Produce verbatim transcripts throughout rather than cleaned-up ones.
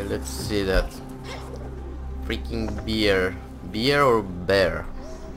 Okay, let's see that. Freaking beer. Beer or bear?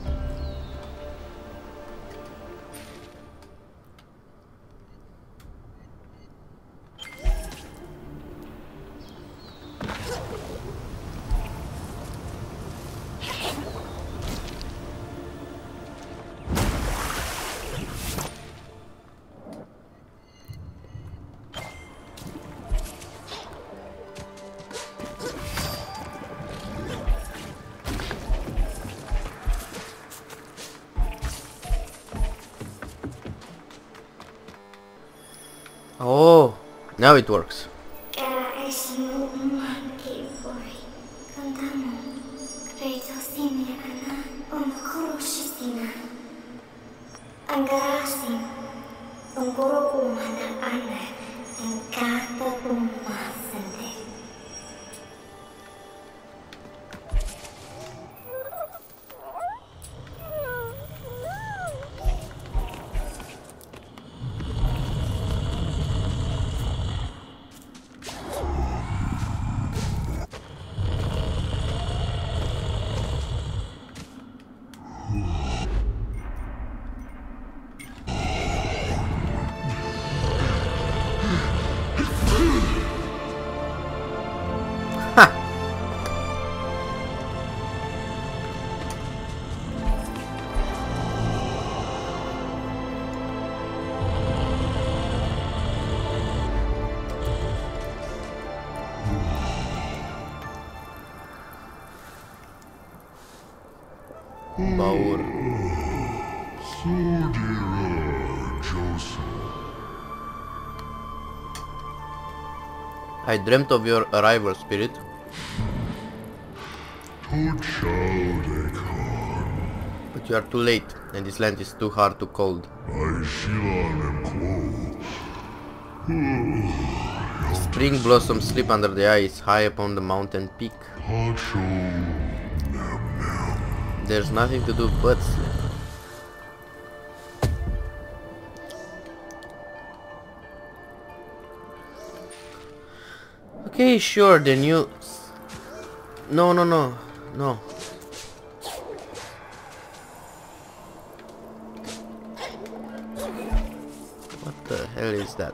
Oh, now it works. Baur. I dreamt of your arrival, spirit. But you are too late, and this land is too hard to cold. Spring blossoms sleep under the ice, high upon the mountain peak. There's nothing to do but sleep. Okay, sure, then you... No, no, no, no. What the hell is that?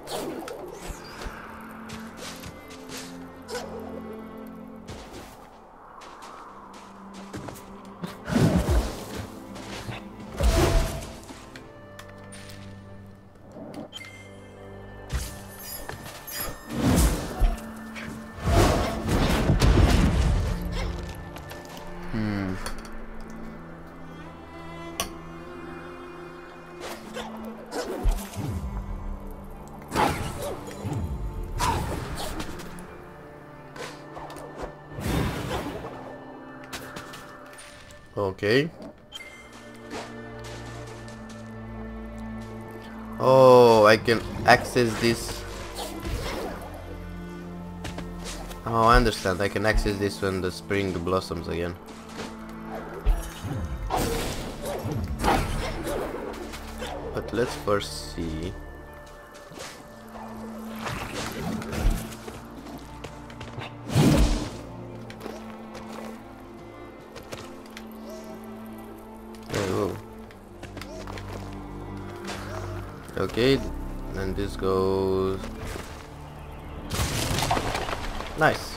Okay. Oh, I can access this. Oh, I understand. I can access this when the spring blossoms again. But let's first see. Okay, and this goes... Nice.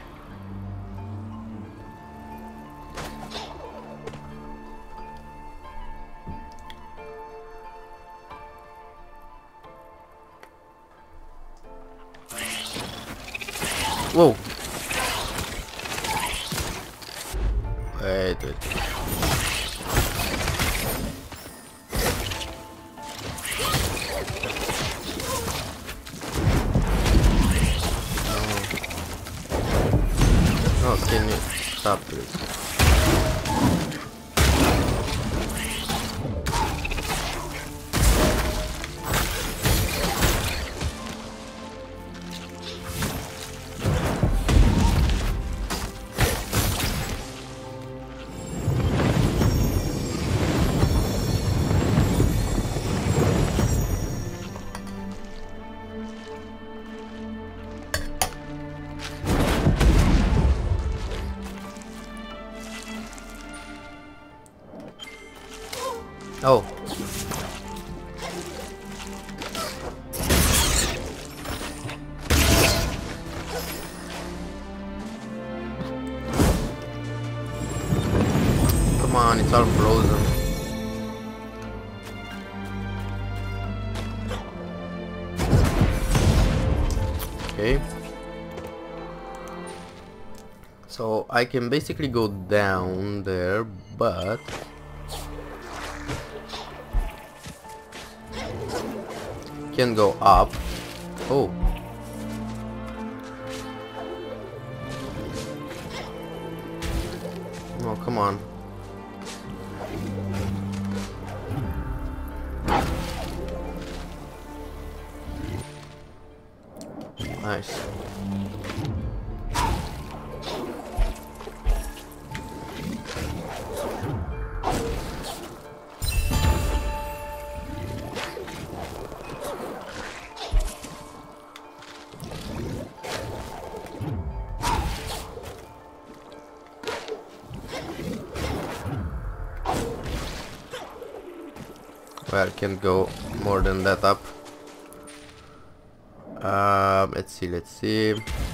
Whoa. Wait, wait. Oh, can you stop this? Oh. Come on, it's all frozen. Okay. So I can basically go down there, but can go up. Oh. Oh, come on. Nice. Well, I can't go more than that up. Um, let's see, let's see.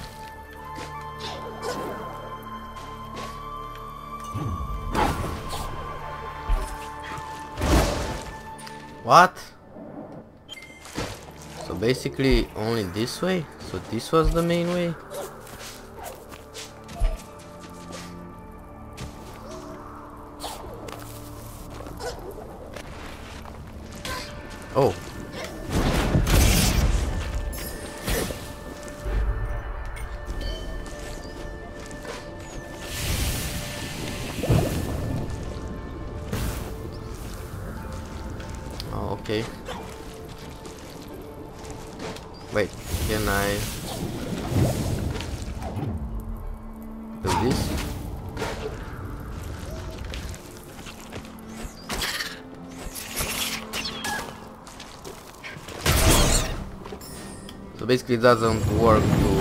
What? So basically only this way? So this was the main way? Oh. Oh, okay. Wait, can I do this? So basically it doesn't work to...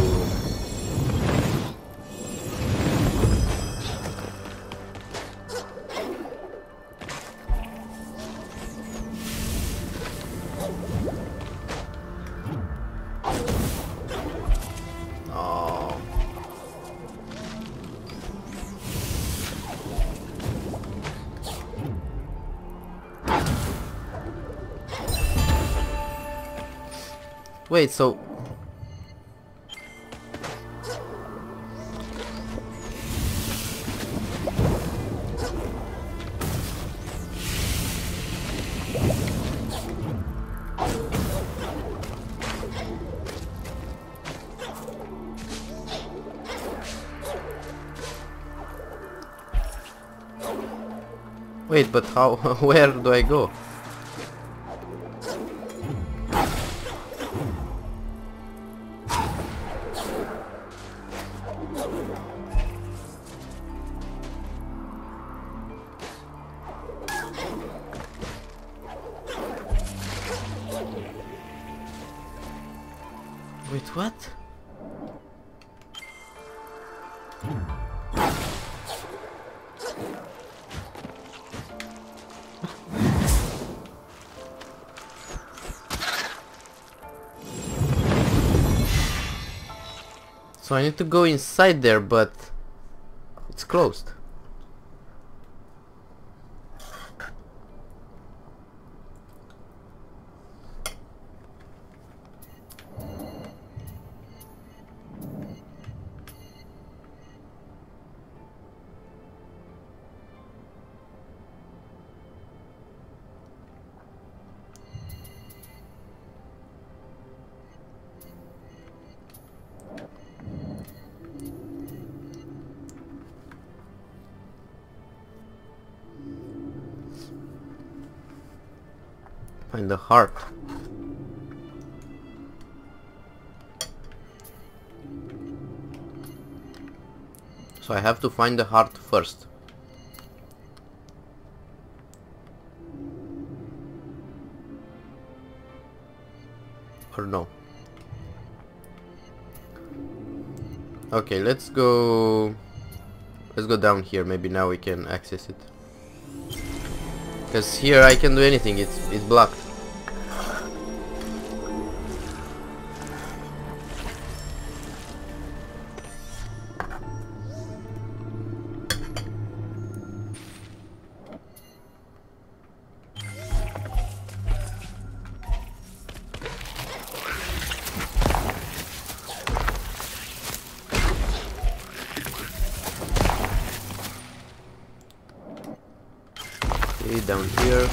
Oh. Wait, so... Wait, but how, where do I go? Wait, what? So I need to go inside there, but it's closed. Find the heart. So I have to find the heart first. Or no? Okay, let's go... Let's go down here, maybe now we can access it. Cause here I can do anything. It's it's blocked. Down here.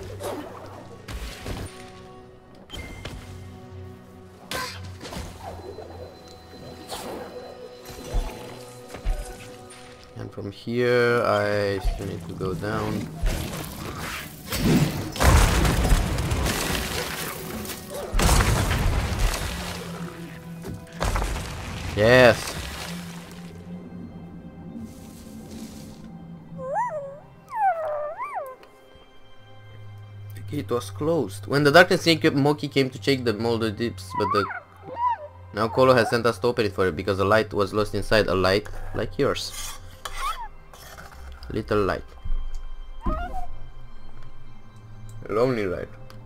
And from here I still need to go down. Yes. It was closed. When the darkness came, Moki came to check the molded dips, but the now Kolo has sent us to open it for it because a light was lost inside. A light like yours. Little light. A lonely light.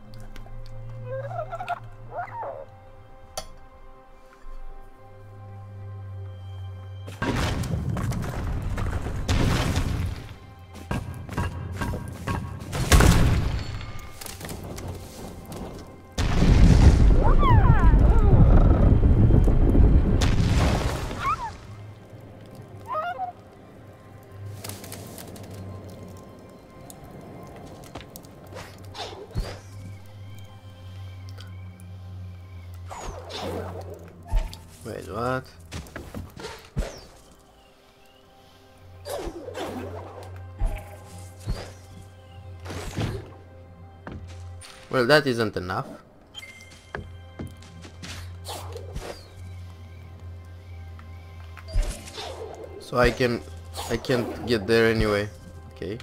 Wait, what? Well, that isn't enough. So I can I can't get there anyway. Okay.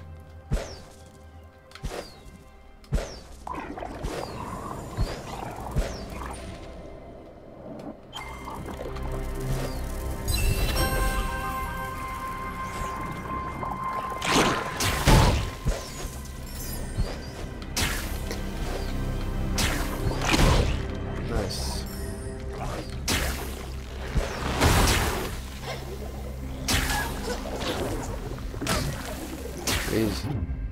Please.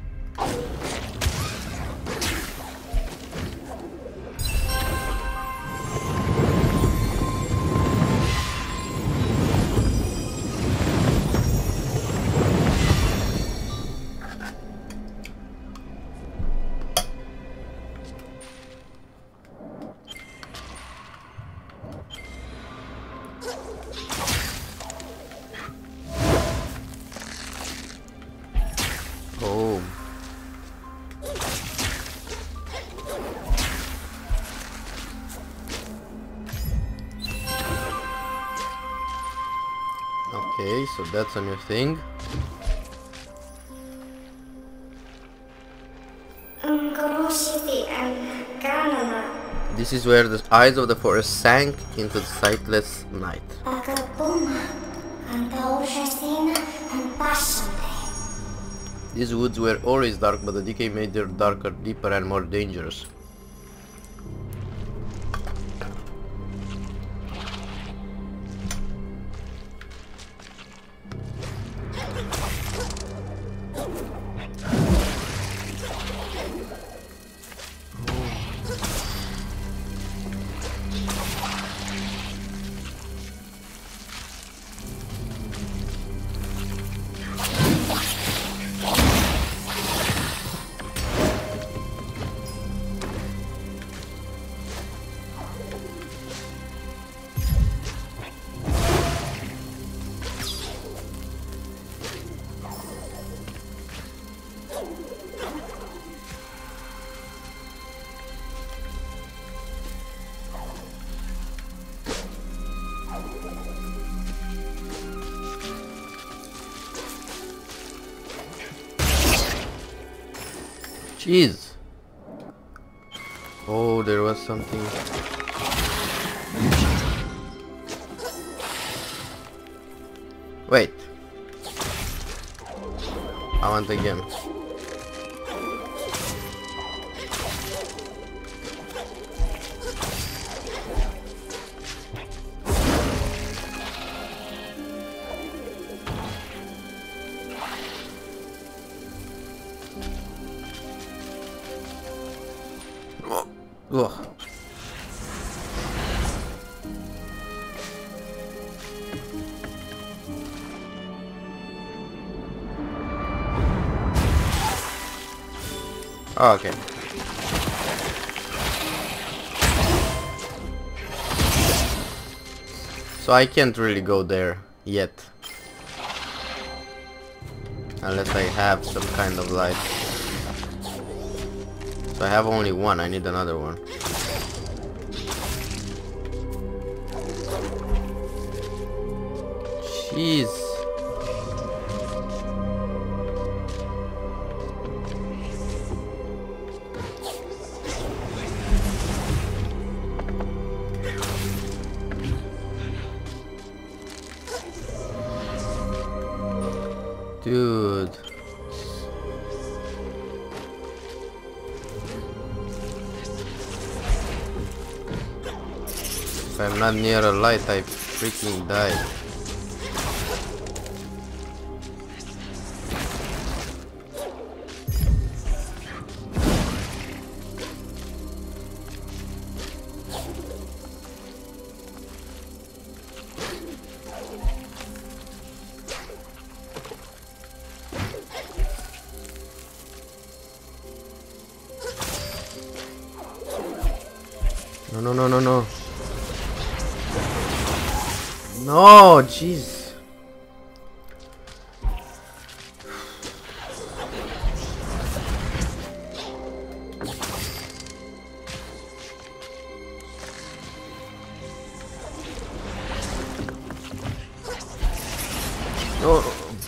Oh. Okay, so that's a new thing. This is where the eyes of the forest sank into the sightless night. These woods were always dark, but the decay made them darker, deeper and more dangerous. Jeez. Oh, there was something. Wait. I want again. Ugh. Oh, okay. So I can't really go there yet. Unless I have some kind of light. So I have only one, I need another one. Jeez. Dude. If I'm not near a light, I freaking die. No, no, no, no, no. No, jeez. No.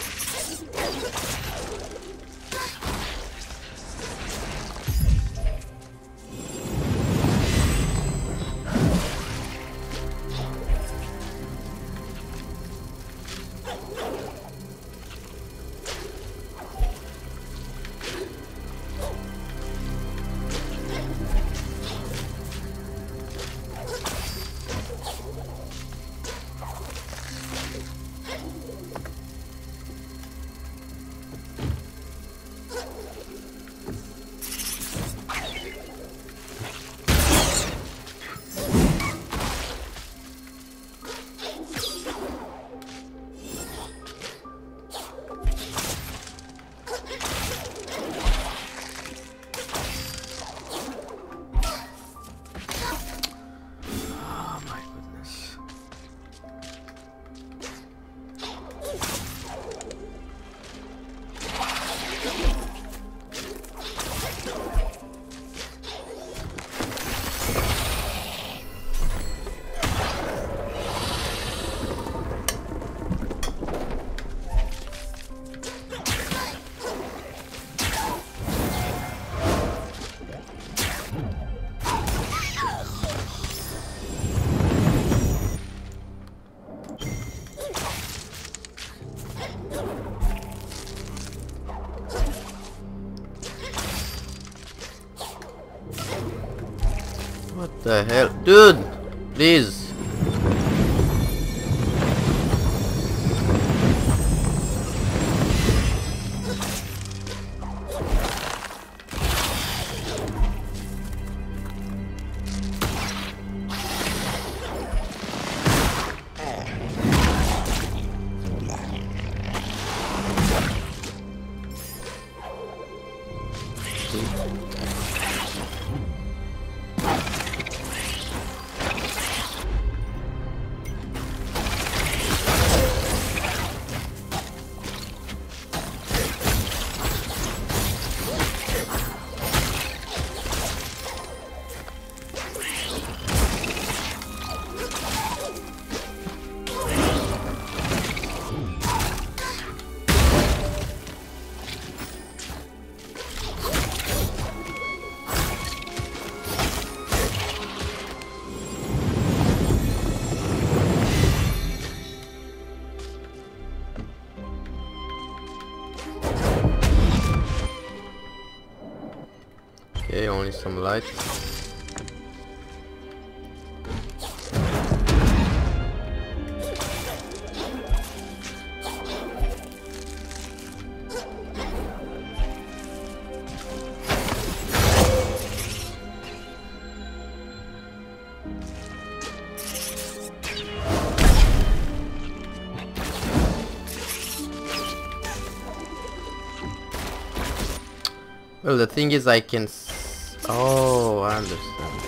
What the hell? Dude! Please! Okay, only some light. Well, the thing is, I can. S oh, I understand.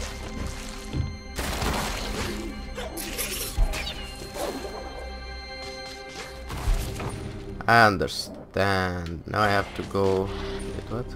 I understand. Now I have to go. Wait, what?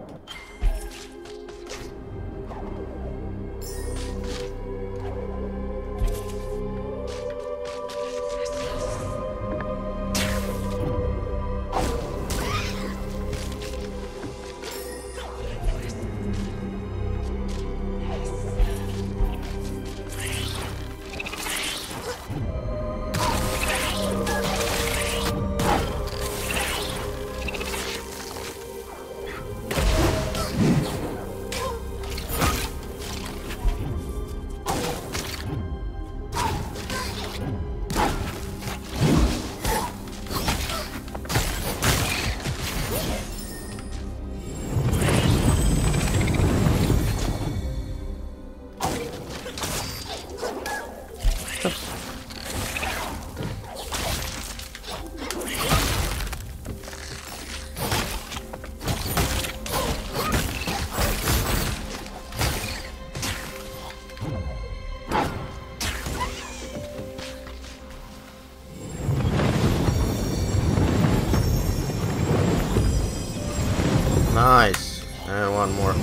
Nice. And one more.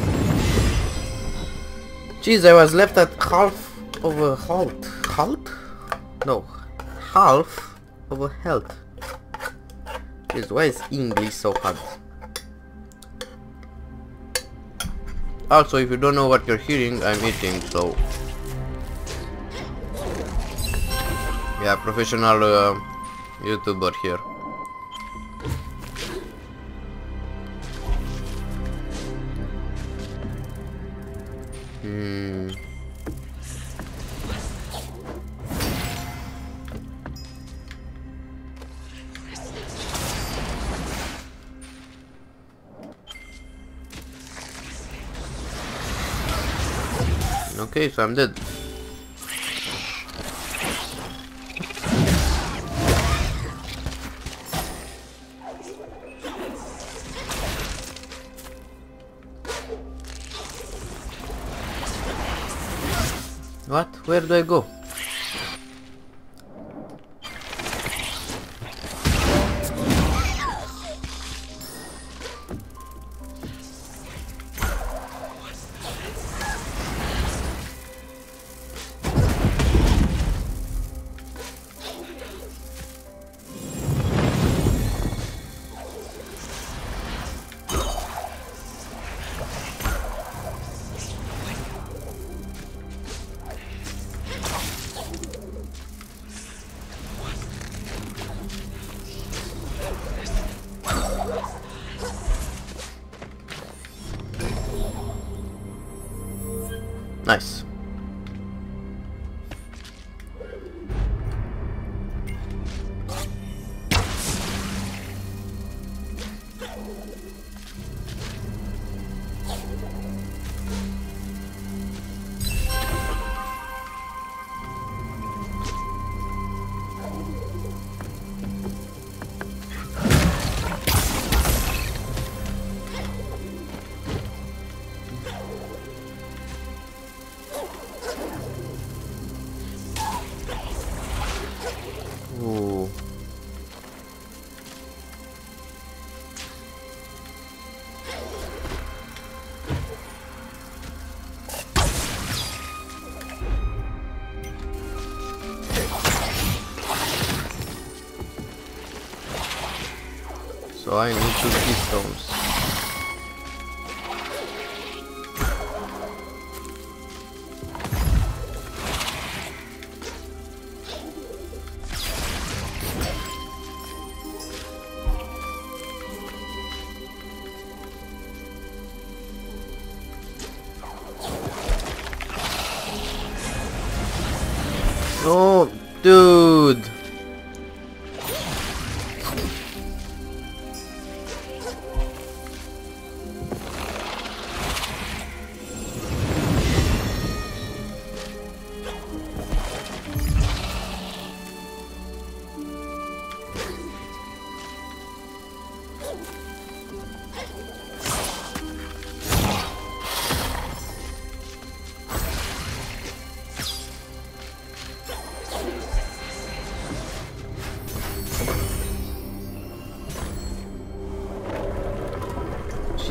Jeez, I was left at half of a halt. Halt? No. Half of a health. Jeez, why is English so hard? Also, if you don't know what you're hearing, I'm eating, so... Yeah, professional uh, YouTuber here. Hmm. Okay, so I'm dead. What? Where do I go? Nice. Ooh. So I need two keystones. Oh, dude.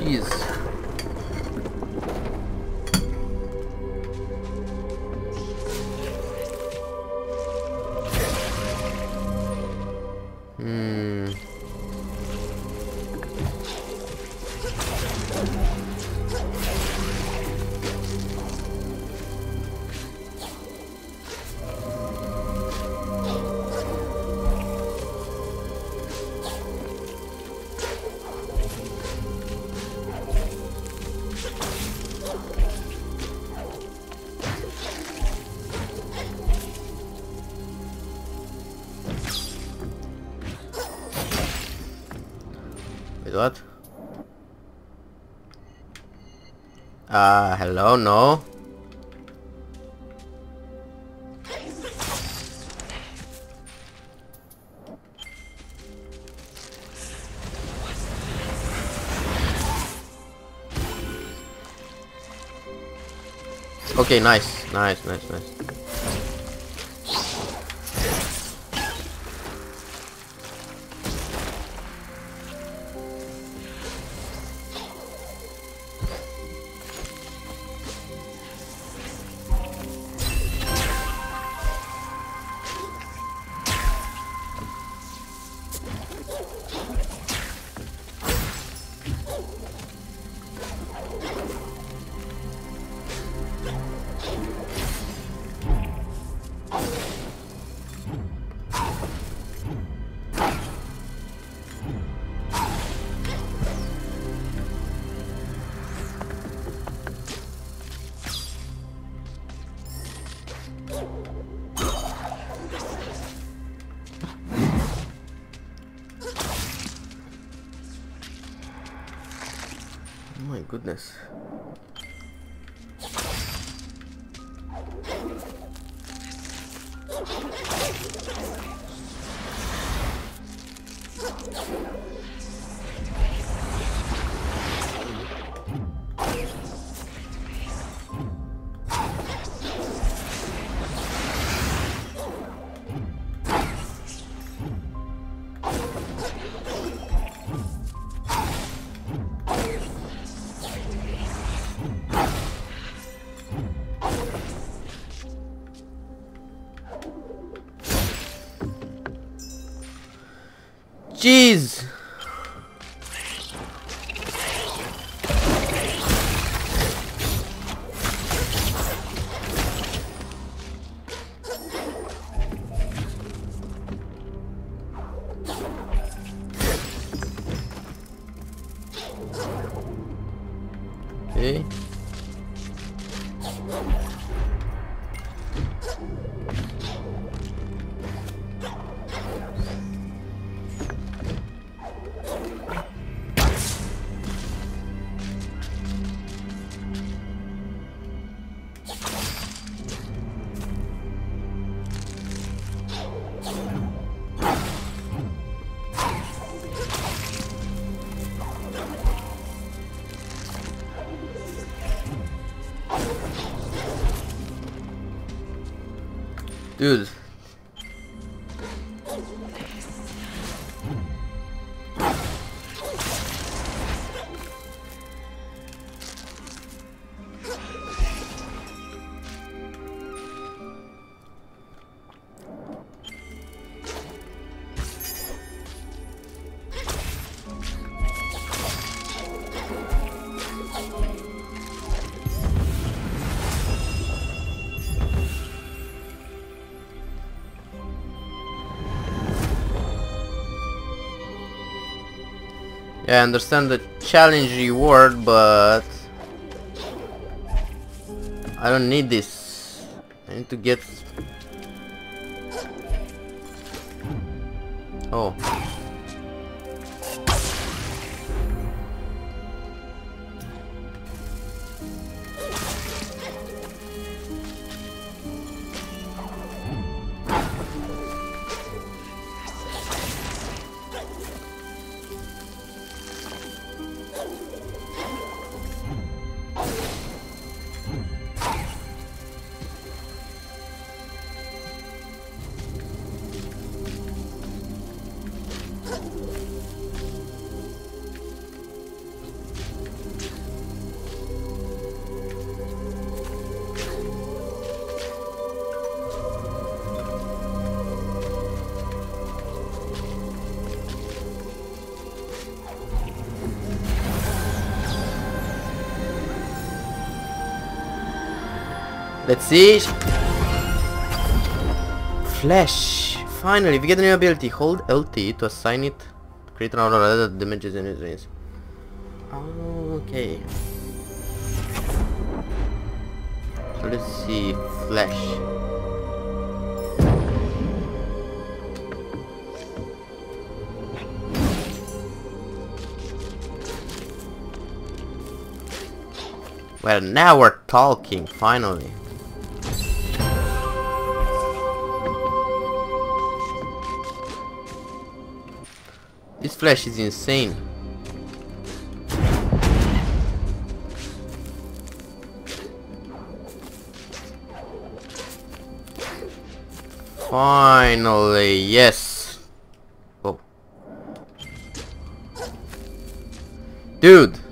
Jeez. Hmm. Wait, what? Ah, uh, hello, no. Okay, nice, nice, nice, nice. Oh my goodness. Jeez! Okay. Dude. Yeah, I understand the challenge reward, but I don't need this. I need to get... Oh. Let's see. Flash. Finally, if you get a new ability, hold L T to assign it. Create an aura that damages in his range. Okay. So let's see. Flash. Well, now we're talking, finally. This flash is insane. Finally, yes. Oh. Dude.